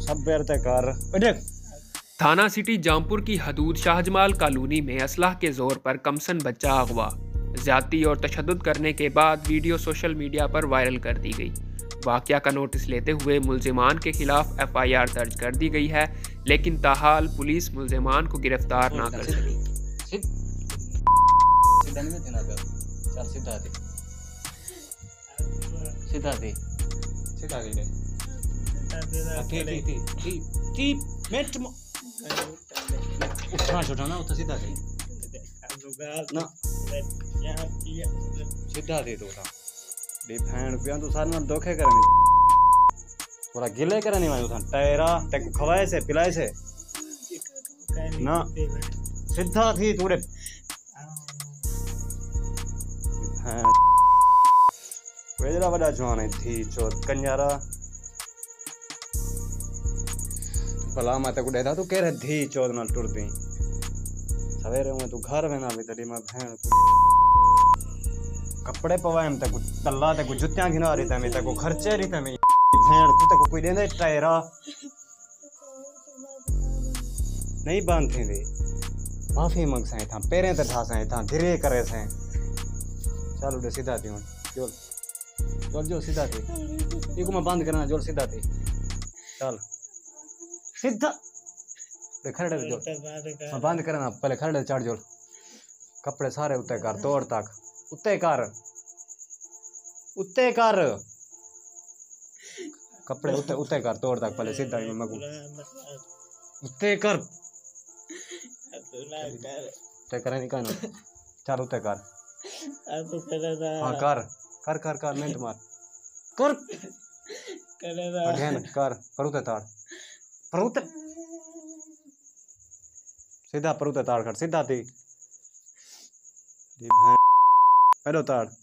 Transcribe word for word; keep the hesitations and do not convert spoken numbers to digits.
सब बेरते कर देख। थाना सिटी जामपुर की हदूद शाहजमाल कॉलोनी में असलाह के जोर पर कमसन बच्चा अगवा, ज्यादती और तशद्दुद करने के बाद वीडियो सोशल मीडिया पर वायरल कर दी गई। वाकया का नोटिस लेते हुए मुल्जिमान के खिलाफ एफ आई आर दर्ज कर दी गई है, लेकिन ताहाल पुलिस मुल्जिमान को गिरफ्तार ना कर सकी। सीधा दे सीधा दे रे ठीक ठीक ठीक ठीक मिनट उठना छोटा ना उठा सीधा दे ना सीधा दे तो उठा बे भैन पिया तू सारे में धोखे करने पूरा गिले करने वाले उठा टायरा ते खवाए से पिलाए से ना सीधा थी तूरे भैन वेजरा बड़ा जवान थी चोट कंजारा भला मैं तेको देता तू कह रहे धी चौथ ना टुर दी सवेरे में तू घर में ना भी तरी मैं भैन कपड़े पवाए हम तेको तल्ला तेको जुत्तियां घिना रही तमे तेको खर्चे रही तमे भैन तू तेको कोई देंदे टायरा नहीं बांध थी दे माफी मंग से था पेरे ते ठा से था धीरे करे से चल उड़े सीधा थी जोल जोल जो सीधा थी इको मैं बंद करना जोल सीधा थी चल सीधा खड़े जो मैं बंद करना पहले खड़े चढ़ जोल कपड़े सारे उत्ते कर तोड़ तक उत्ते कर उत्ते कर कपड़े उत्ते उत्ते कर तोड़ तक पहले सीधा ही मगू उत्ते कर उत्ते करे नहीं कहना चल उत्ते कर हाँ कर कर कर कर मिनट मार कर अगेन कर परुते ताड़ परुते सीधा परुते ताड़ कर सीधा थी हेलो ताड़